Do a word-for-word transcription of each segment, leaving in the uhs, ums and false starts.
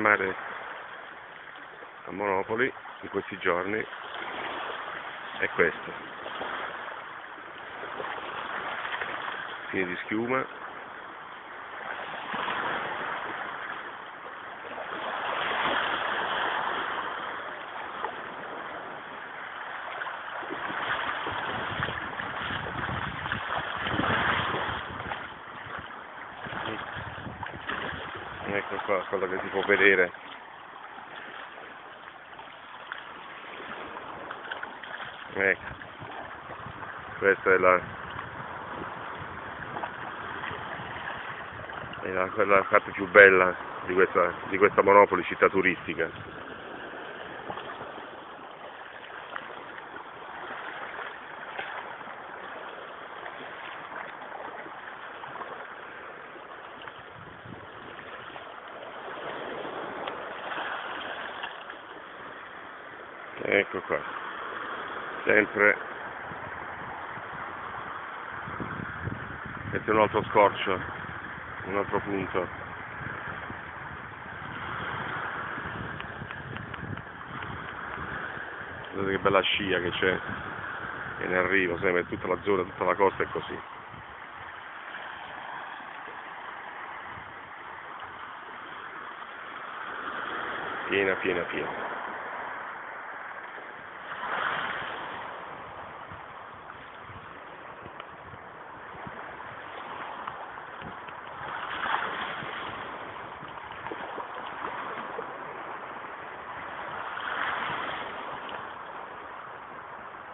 fermare a Monopoli in questi giorni è questo: fine di schiuma, ecco qua quello che si può vedere. Ecco, questa è la, è la, quella parte più bella di questa, di questa Monopoli, città turistica. Ecco qua, sempre, questo è un altro scorcio, un altro punto. Vedete che bella scia che c'è in arrivo, sempre tutta la zona, tutta la costa è così. Piena, piena, piena.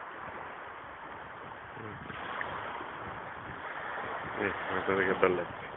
Eh, guardate che bellezza.